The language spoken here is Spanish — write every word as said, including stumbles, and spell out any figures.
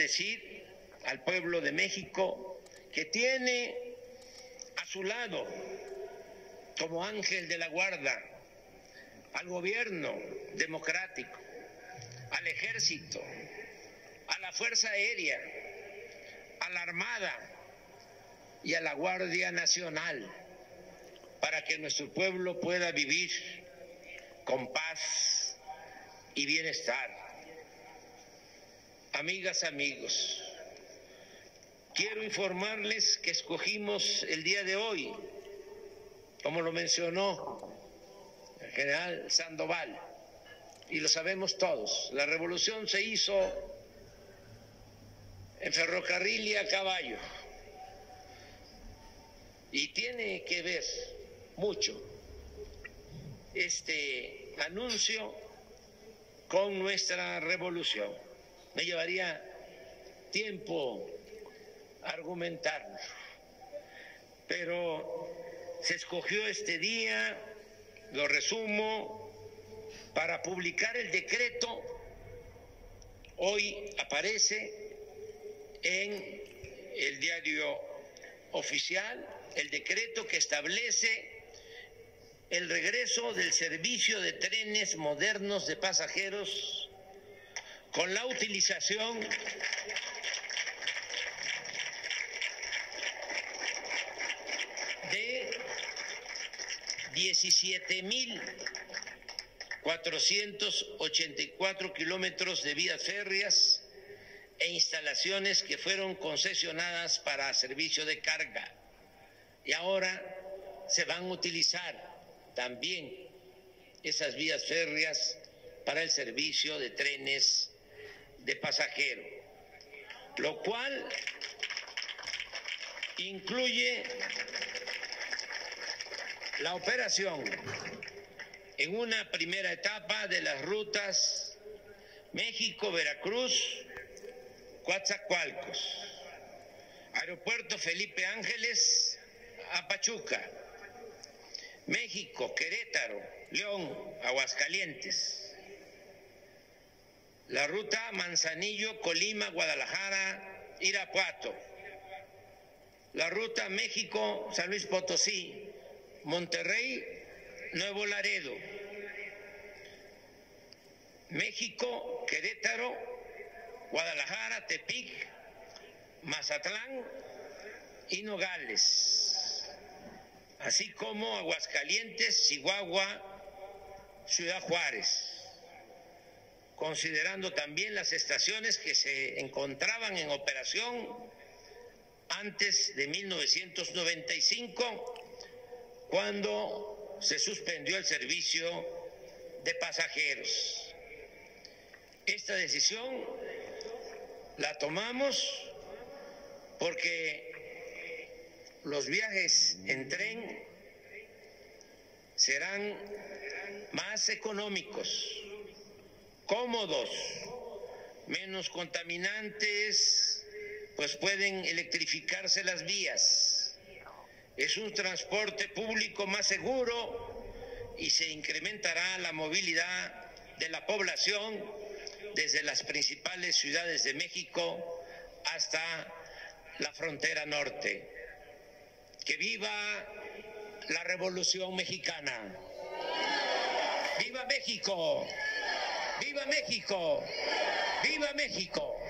decir al pueblo de México que tiene a su lado, como ángel de la guarda, al gobierno democrático, al ejército, a la Fuerza Aérea, a la Armada y a la Guardia Nacional, para que nuestro pueblo pueda vivir con paz y bienestar. Amigas, amigos, quiero informarles que escogimos el día de hoy, como lo mencionó el general Sandoval, y lo sabemos todos, la revolución se hizo en ferrocarril y a caballo, y tiene que ver mucho este anuncio con nuestra revolución. Me llevaría tiempo argumentarlo, pero se escogió este día, lo resumo, para publicar el decreto. Hoy aparece en el diario oficial el decreto que establece el regreso del servicio de trenes modernos de pasajeros con la utilización de diecisiete mil cuatrocientos ochenta y cuatro kilómetros de vías férreas e instalaciones que fueron concesionadas para servicio de carga, y ahora se van a utilizar también esas vías férreas para el servicio de trenes de pasajeros, lo cual incluye la operación en una primera etapa de las rutas México-Veracruz, Coatzacoalcos, Aeropuerto Felipe Ángeles a Pachuca, México, Querétaro, León, Aguascalientes, la ruta Manzanillo, Colima, Guadalajara, Irapuato, la ruta México, San Luis Potosí, Monterrey, Nuevo Laredo, México, Querétaro, Guadalajara, Tepic, Mazatlán y Nogales, así como Aguascalientes, Chihuahua, Ciudad Juárez, considerando también las estaciones que se encontraban en operación antes de mil novecientos noventa y cinco, cuando se suspendió el servicio de pasajeros. Esta decisión la tomamos porque los viajes en tren serán más económicos, cómodos, menos contaminantes, pues pueden electrificarse las vías. Es un transporte público más seguro y se incrementará la movilidad de la población desde las principales ciudades de México hasta la frontera norte. ¡Que viva la Revolución Mexicana! ¡Viva México! ¡Viva México! ¡Viva México!